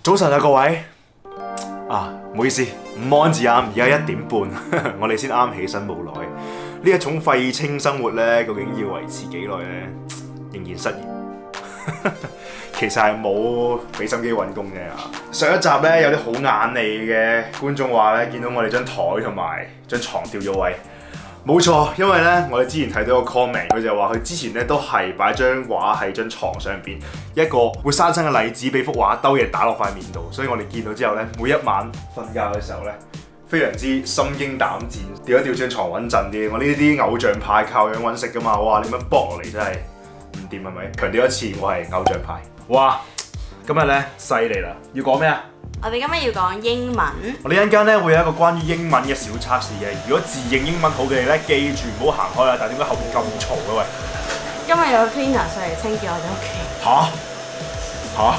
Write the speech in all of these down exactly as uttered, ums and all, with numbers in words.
早晨啊，各位啊，唔好意思，唔安字啱，而家一點半，我哋先啱起身冇耐。呢一種廢青生活咧，究竟要維持幾耐咧？仍然失業。其實係冇俾心機揾工嘅。上一集咧有啲好眼利嘅觀眾話咧，見到我哋張台同埋張床掉咗位。冇錯，因為咧我哋之前睇到個 comment， 佢就話佢之前咧都係擺張畫喺張床上邊，一個活生生嘅例子俾幅畫兜嘢打落塊面度，所以我哋見到之後咧，每一晚瞓覺嘅時候咧，非常之心驚膽戰，調一調張床穩陣啲。我呢啲偶像派靠樣揾食噶嘛，哇！你咁樣搏落嚟真係唔掂係咪？強調一次，我係偶像派。哇！今日咧犀利啦，要講咩啊？ 我哋今日要講英文。 我哋一陣間咧會有一個關於英文嘅小測試嘅。如果自認英文好嘅你咧，記住唔好行開啦。但係點解後邊咁嘈嘅喂？ 今日有個 cleaner 上嚟清潔我哋屋企。 吓？吓？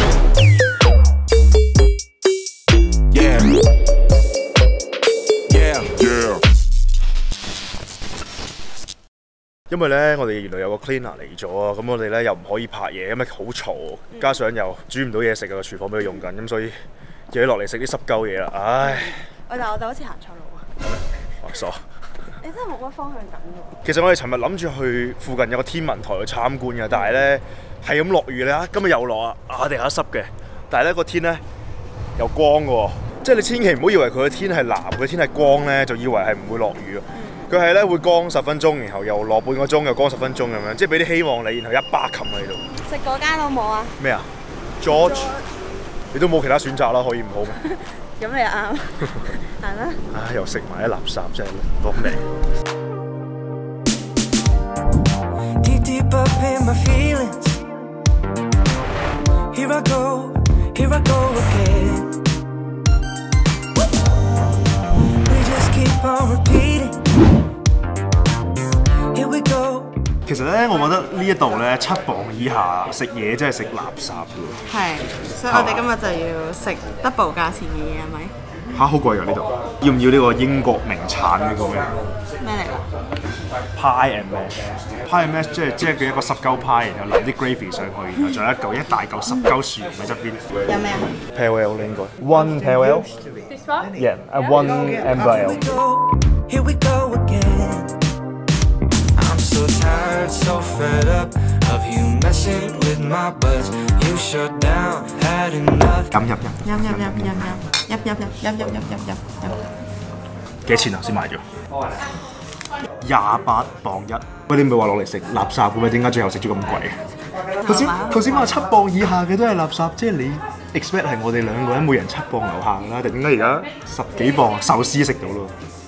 Yeah. Yeah. Yeah. 因為咧，我哋原來有個 cleaner 嚟咗啊，咁我哋咧又唔可以拍嘢，因為好嘈，加上又煮唔到嘢食啊，個廚房俾佢用緊，咁所以又要落嚟食啲濕鳩嘢啦，唉！ 喂，但係我哋好似行錯路啊！ 我傻。 你真係冇乜方向感喎。 其實我哋尋日諗住去附近有個天文台去參觀嘅，但係咧係咁落雨咧，今日又落啊，啊地下濕嘅，但係咧個天咧又光嘅喎，即係你千祈唔好以為佢個天係藍，佢天係光咧，就以為係唔會落雨。佢係咧會光十分鐘，然後又落半個鐘，又光十分鐘咁樣，即係俾啲希望你，然後一巴冚喺度。 食嗰間好冇啊？ 咩啊 ？George， 你都冇其他選擇啦，可以唔好咩？ 咁你又啱，行啦。 唉，又食埋啲垃圾真係攞命。Deep deep up in my feelings, here I go, here I go again. We just keep on repeating. 其實咧，我覺得呢一度咧七磅以下食嘢真係食垃圾嘅喎。 係，所以我哋今日就要食 double 價錢嘅嘢係咪？ 嚇，好貴㗎呢度！要唔要呢個英國名產呢個咩？ 咩嚟㗎 ？Pie and mash。Pie and mash 即係即係佢一個濕鳩派，然後淋啲 gravy 上去，然後仲有一嚿一大嚿濕鳩薯蓉喺側邊。 有咩啊 ？Pale ale 應該。One pale ale。This one? Yeah, and one amber ale. Here we go again. So tired, so fed up of you messing with my buzz. You shut down, had enough. 飲飲飲飲飲飲飲飲飲飲飲飲飲飲飲飲。 幾錢啊？先買咗廿八磅一。喂，你唔係話落嚟食垃圾嘅咩？點解最後食咗咁貴？頭先頭先話七磅以下嘅都係垃圾，即係你 expect 係我哋兩個人每人七磅樓下㗎啦，定點解而家十幾磅壽司食到咯？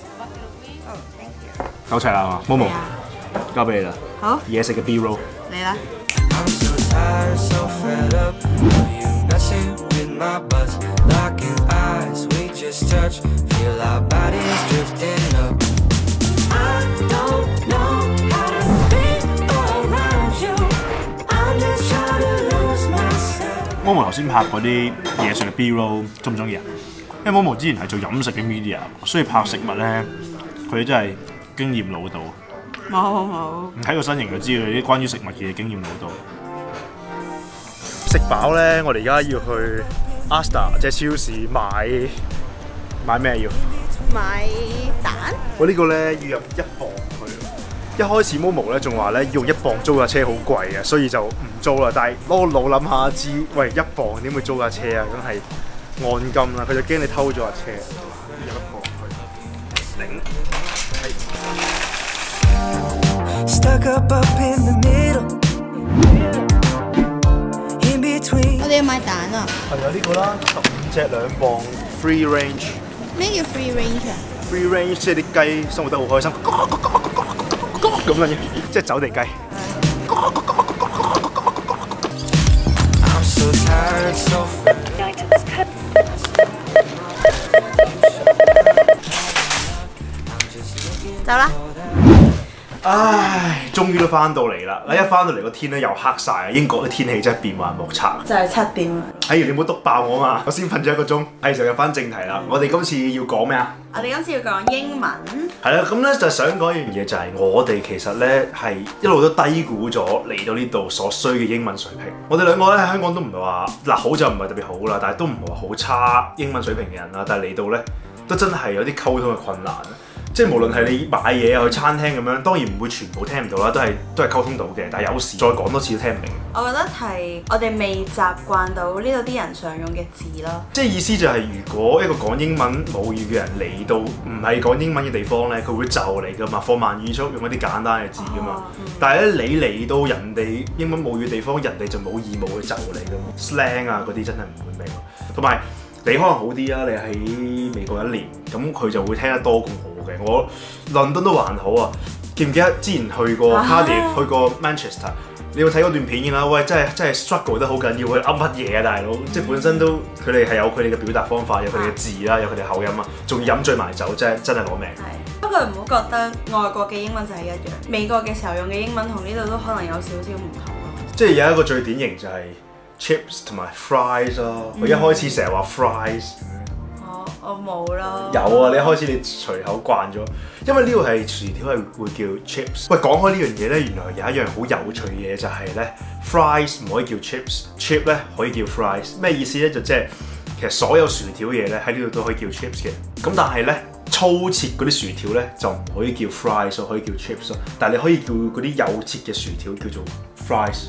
夠齊啦係嘛？Momo。交俾你啦。好。嘢食嘅 B roll。嚟啦。Momo 頭先拍嗰啲嘢食嘅 B roll， 中唔中意啊？因為 Momo 之前係做飲食嘅 media， 所以拍食物咧，佢真係經驗老道。 冇冇， 睇個身形就知道啲關於食物嘅嘢經驗老道。食飽咧，我哋而家要去 Asda 即係超市買買咩要？ 買蛋。我呢個咧要入一磅去。一開始 Momo 咧仲話咧要用一磅租架車好貴啊，所以就唔租啦。但係攞個腦諗下知，喂一磅點會租架車啊？梗係按金啦，佢就驚你偷咗架車。入一磅去。頂。Stuck up up in the middle. In between. 我哋要買蛋啊！ 係啊，呢個啦，十五隻兩磅 ，free range。 咩叫 free range 啊 ？free range 即係啲雞生活得好開心，咁樣嘅，即係走地雞。 走啦！ 唉，終於都翻到嚟啦！一翻到嚟個天咧又黑晒，英國啲天氣真係變幻莫測。 就係七點啦。 哎，你唔好篤爆我嘛！我先瞓咗一個鐘。係就入翻正題啦。我哋今次要講咩啊？ 我哋今次要講英文。 係啦，咁咧就想講一樣嘢，就係我哋其實咧係一路都低估咗嚟到呢度所需嘅英文水平。我哋兩個咧喺香港都唔係話嗱好就唔係特別好啦，但係都唔係話好差英文水平嘅人啦。但係嚟到咧都真係有啲溝通嘅困難。即係無論係你買嘢啊去餐廳咁樣，當然唔會全部聽唔到啦，都係都係溝通到嘅。但係有時再講多次都聽唔明。 我覺得係我哋未習慣到呢度啲人常用嘅字咯。 即係意思就係，如果一個講英文母語嘅人嚟到唔係講英文嘅地方咧，佢會就嚟噶嘛，放慢語速用一啲簡單嘅字噶嘛。哦嗯、但係咧，你嚟到人哋英文母語嘅地方，人哋就冇義務去就你噶嘛。slang 啊嗰啲真係唔會明。同埋你可能好啲啊，你喺美國一年，咁佢就會聽得多過我。我倫敦都還好啊，記唔記得之前去過 Cardiff、啊、去過 Manchester， 你要睇嗰段片嘅啦。喂，真係真係 struggle 得好緊要，佢噏乜嘢啊大佬？嗯、即係本身都佢哋係有佢哋嘅表達方法，有佢哋嘅字啦，有佢哋口音啊，仲飲醉埋酒，真係真係攞命。 係，不過唔好覺得外國嘅英文就係一樣，美國嘅時候用嘅英文同呢度都可能有少少唔同咯。 即係有一個最典型就係 chips 同埋 fries 咯。我、嗯、一開始成日話 fries。 我冇咯。 有啊，你一開始你隨口慣咗，因為呢度係薯條係會叫 chips。喂，講開呢樣嘢咧，原來有一樣好有趣嘅嘢就係咧 ，fries 唔可以叫 chips，chip 咧可以叫 fries。咩意思咧？就即係其實所有薯條嘢咧喺呢度都可以叫 chips 嘅。咁但係咧粗切嗰啲薯條咧就唔可以叫 fries，可以叫 chips 咯。但係你可以叫嗰啲幼切嘅薯條叫做 fries。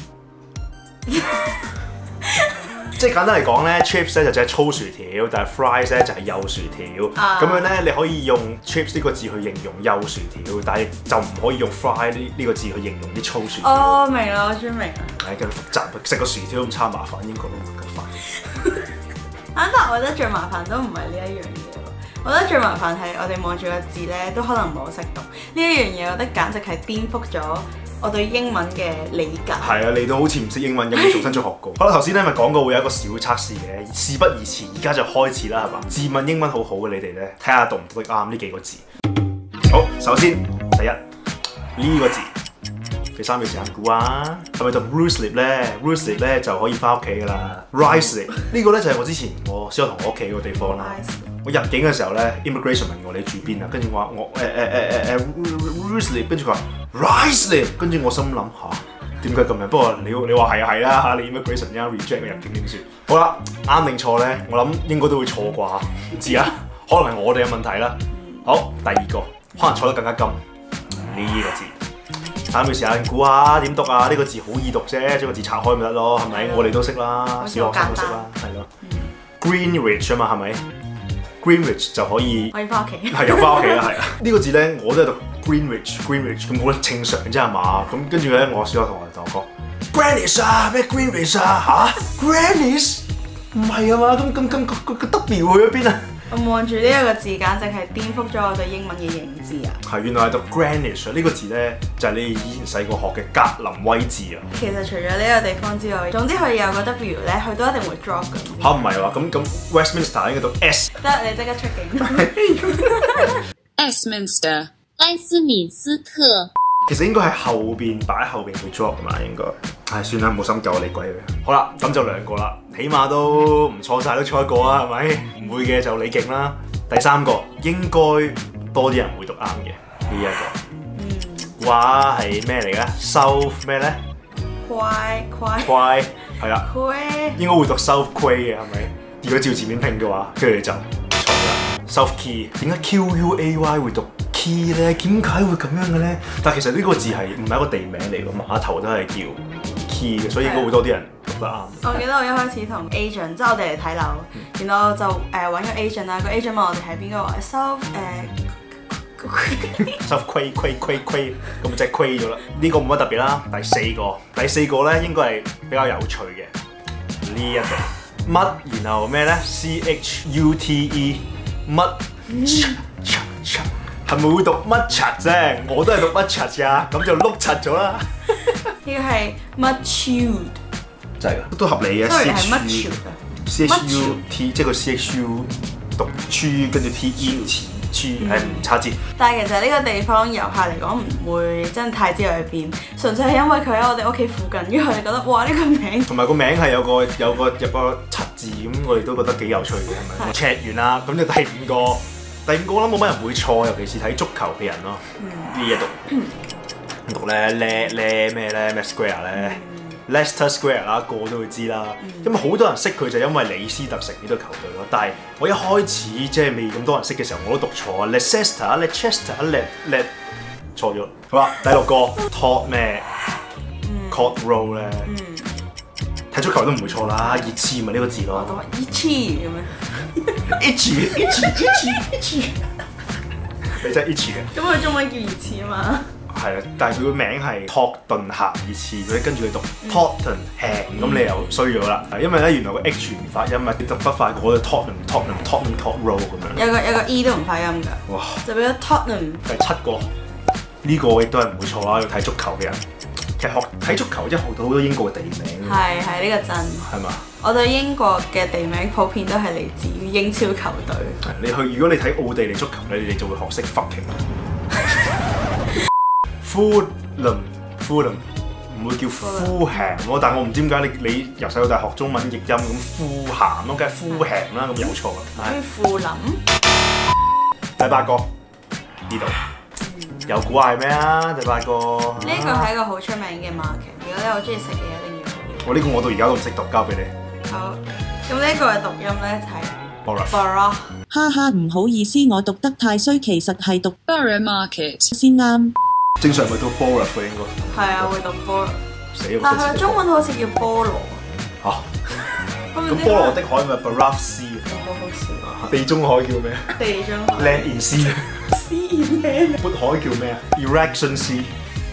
即係簡單嚟講咧 ，chips 咧就係粗薯條，但係 fries 咧就係幼薯條。咁、啊、樣咧，你可以用 chips 呢個字去形容幼薯條，但係就唔可以用 fry 呢呢個字去形容啲粗薯條。 哦，明啦，我終於明啦。 係咁複雜，食個薯條咁差麻煩，英國都唔夠快。 但係我覺得最麻煩都唔係呢一樣嘢喎，我覺得最麻煩係我哋望住個字咧，都可能唔係好識讀。呢一樣嘢，我覺得簡直係顛覆咗我對英文嘅理解。係啊，你都好似唔識英文咁，重新再學過。好啦，頭先咧咪講過會有一個小測試嘅，事不宜遲，而家就開始啦，係嘛？自問英文好好嘅你哋咧，睇下讀唔讀得啱呢幾個字。好，首先第一呢個字，俾三秒時間估啊，係咪讀 Ruislip 咧 ？Ruislip 咧就可以翻屋企噶啦。Ruislip 呢個咧就係我之前我小學同我屋企個地方啦。我入境嘅時候咧 ，immigration 問我你住邊啊？跟住我話我誒誒誒誒 Ruislip， 跟住佢話 Ruislip， 跟住我心諗吓，點解咁樣？不過你你話係啊係啦，你 immigration 而家 reject 我入境點算？好啦，啱定錯咧？我諗應該都會錯啩，唔知啊，可能係我哋嘅問題啦。好，第二個可能錯得更加金呢個字，三秒時間估下點讀啊？呢個字好易讀啫，將個字拆開咪得咯，係咪？我哋都識啦，小學生都識啦，係咯。Greenwich 啊嘛，係咪？Greenwich 就可以， 可以翻屋企， 係又翻屋企啦，係啊！呢個字咧，我都係讀 Greenwich，Greenwich 咁好正常啫係嘛？咁跟住咧，我小學同學同我講 Greenwich 啊，咩 Greenwich 啊嚇 ？Greenwich 唔係啊嘛？咁咁咁個個 W 去咗邊啊？ 我望住呢一個字，簡直係顛覆咗我對英文嘅認知啊！ 係，原來係讀 Greenwich 呢個字咧，就係、是、你以前細個學嘅格林威治啊！ 其實除咗呢個地方之外，總之佢有個 W 咧，佢都一定會 drop 嘅。 嚇唔係話咁咁 Westminster 應該讀 S。 得，你即刻出境。 Westminster， 埃斯敏斯特。 其實應該係後邊擺喺後邊會 drop 㗎嘛，應該。唉，算啦，冇心救你鬼佢。好啦，咁就兩個啦，起碼都唔錯晒，都錯一個啊，係咪？唔會嘅就你勁啦。第三個應該多啲人會讀啱嘅呢一個。嗯。哇，係咩嚟嘅 ？South 咩咧？ 快快。 快係啦。 Quay。應該會讀 South Quay 嘅係咪？如果照字面拼嘅話，跟住你就錯啦。South Quay 點解 Q U A Y 會讀 key 咧？點解會咁樣嘅咧？但其實呢個字係唔係一個地名嚟㗎？碼頭都係叫 key 嘅，所以應該會多啲人讀得啱。 我記得我一開始同 agent， 即係我哋嚟睇樓，嗯、然後我就誒揾咗 agent 啦，個 agent 問我哋喺邊個話 South 誒 South Quay Quay Quay Quay， 咁即係 Quay 咗啦。呢個冇乜特別啦。第四個，第四個咧應該係比較有趣嘅呢一個乜，然後咩咧 ？C H U T E 乜？係咪會讀乜柒啫？我都係讀乜柒㗎，咁就碌柒咗啦。 呢個係 matured， 真係㗎，都合理嘅。 sorry 係 matured 啊 ，C H U T 即係個 C H U 讀 G 跟住 T E 詞黐係唔差節。 但係其實呢個地方遊客嚟講唔會真係太知道去邊，純粹係因為佢喺我哋屋企附近，跟住我哋覺得哇呢個名同埋個名係有個有個有個七字咁，我哋都覺得幾有趣嘅，係咪 check 完啦，咁就第五個。第五個我諗冇乜人會錯，尤其是睇足球嘅人咯。呢嘢讀讀咧咧咧咩咧咩 Square 咧 Leicester Square 啦，個個都會知啦。因為好多人識佢就因為李斯特城呢隊球隊咯。但係我一開始即係未咁多人識嘅時候，我都讀錯 Leicester Leicester Le Le 錯咗。好啦，第六個 Tot 咩 Court Road 咧，睇足球都唔會錯啦，熱刺咪呢個字咯。 我話熱刺咁樣。 itchy itchy itchy itchy， 你真係 itchy 嘅。 咁佢中文叫熱刺啊嘛。 係啊，但係佢個名係托頓咸熱刺，佢跟住佢讀 Tottenham，咁你又衰咗啦。因為咧原來個 H 唔發音啊，讀得快過咗 Tottenham Tottenham Tottenham Court Road 咁樣。 有個有個 E 都唔發音㗎。哇！就變咗 Tottenham。 第七個呢個亦都係唔會錯啦，要睇足球嘅人。其實學睇足球一學到好多英國嘅地名。 係係呢個真。係嘛？我對英國嘅地名普遍都係嚟自於英超球隊。 你去如果你睇奧地利足球咧，你就會學識 fucking。Fulham Fulham 唔會叫敷咸咯，但係我唔知點解你你由細到大學中文譯音咁敷咸咯，梗係敷咸啦，咁有錯啦。 跟住富林。 第八個呢度。有估係咩啊？第八個呢個係一個好出名嘅 market， 如果你好中意食嘢，一定要去。 我呢個我到而家都唔識讀，交俾你。 好，咁呢個嘅讀音咧係 Borough。 Borough。 哈哈，唔好意思，我讀得太衰，其實係讀 Borough Market 先啱。 正常咪讀 Borough 嘅應該。 係啊，會讀 Borough。 死啦！ 但係佢中文好似叫菠蘿。 嚇。咁菠蘿的海咪 Borough Sea。 好好笑。 地中海叫咩？ 地中海。 Land in Sea。 Sea in land。 渤海叫咩啊 ？Erection Sea。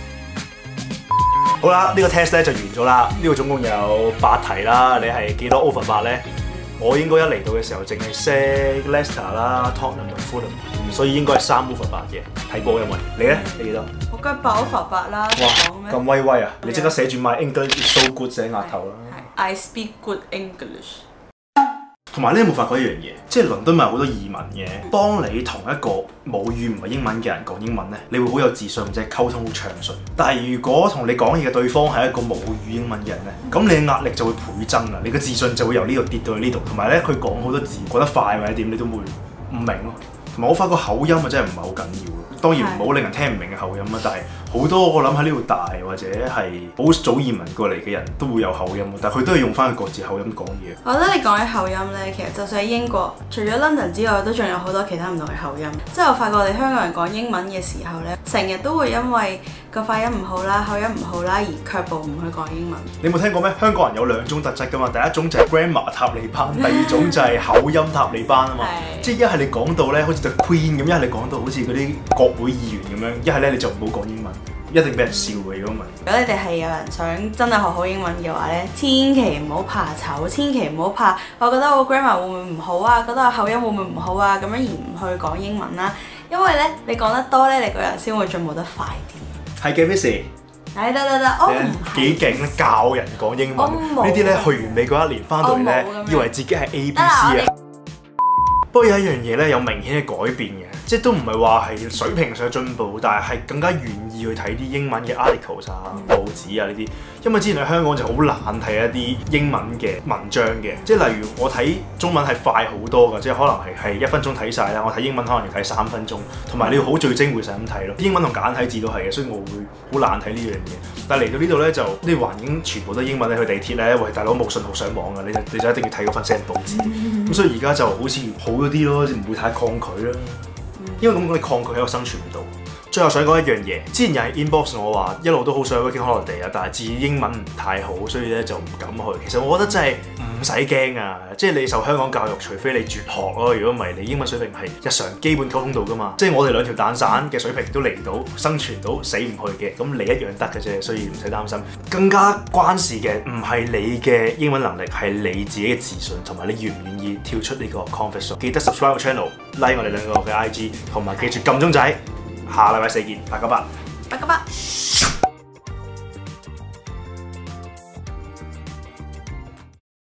好啦，呢個 test 咧就完咗啦。呢個總共有八題啦，你係幾多 over 八咧？我應該一嚟到嘅時候淨係識 Leicester 啦、Tottenham 同 Fulham， 所以應該係三 over 八嘅。睇波因為你咧，你幾多？ 我梗係八 over 八啦。 哇！咁威威啊！你即刻寫住 My English is so good 寫額頭啦。 I speak good English。 同埋咧，有冇發覺一樣嘢？即係倫敦咪有好多移民嘅。當你同一個母語唔係英文嘅人講英文咧，你會好有自信，即係溝通好暢順。但係如果同你講嘢嘅對方係一個母語英文嘅人咧，咁你嘅壓力就會倍增啦，你嘅自信就會由呢度跌到去呢度。同埋咧，佢講好多字講得快或者點，你都會唔明咯。同埋我發覺口音啊，真係唔係好緊要咯。當然唔好令人聽唔明嘅口音啊，但係好多我諗喺呢度大或者係好早移民過嚟嘅人都會有口音，但係佢都係用翻佢各自口音講嘢。 我覺得你講起口音咧，其實就算喺英國，除咗 London 之外，都仲有好多其他唔同嘅口音。即係我發覺我哋香港人講英文嘅時候咧，成日都會因為個發音唔好啦、口音唔好啦而卻步唔去講英文。 你冇聽過咩？香港人有兩種特質㗎嘛，第一種就係 grammar 塔利班，第二種就係口音塔利班啊嘛。即係一係你講到咧好似 The Queen 咁，一係你講到好似嗰啲國會議員咁樣，一係咧你就唔好講英文。一定俾人笑嘅，如果唔係。 如果你哋係有人想真係學好英文嘅話咧，千祈唔好怕醜，千祈唔好怕。我覺得我 grammar 會唔會唔好啊？覺得我口音會唔會唔好啊？咁樣而唔去講英文啦，因為咧你講得多咧，你個人先會進步得快啲。 係嘅 Miss。 係得得得，我唔係幾勁咧，教人講英文。呢啲咧去完美國一年翻到嚟咧，以為自己係 A B C 啊。不過有一樣嘢咧有明顯嘅改變嘅，即係都唔係話係水平上進步，但係係更加願意去睇啲英文嘅 articles 啊、報紙啊呢啲。因為之前喺香港就好懶睇一啲英文嘅文章嘅，即係例如我睇中文係快好多㗎，即係可能係係一分鐘睇晒啦，我睇英文可能要睇三分鐘，同埋你要好聚精會神咁睇咯。英文同簡體字都係嘅，所以我會好懶睇呢樣嘢。但係嚟到呢度咧就呢個環境全部都英文咧，去地鐵咧，喂大佬冇信號上網㗎，你就你就一定要睇嗰份成報紙。咁所以而家就好似好咗啲咯，唔會太抗拒啦。因為咁講你抗拒喺度生存唔到。最後想講一樣嘢，之前又係 inbox 我話一路都好想 working holiday 啊，但係自己英文唔太好，所以咧就唔敢去。其實我覺得真係唔使驚啊，即係你受香港教育，除非你絕學咯，如果唔係你英文水平係日常基本溝通到噶嘛。即係我哋兩條蛋散嘅水平都嚟到生存到死唔去嘅，咁你一樣得嘅啫，所以唔使擔心。更加關事嘅唔係你嘅英文能力，係你自己嘅自信同埋你願唔願意跳出呢個 comfort zone。記得 subscribe 個 channel，like 我哋兩個嘅 I G， 同埋記住撳鐘仔。下禮拜四見，八九八， 八九八。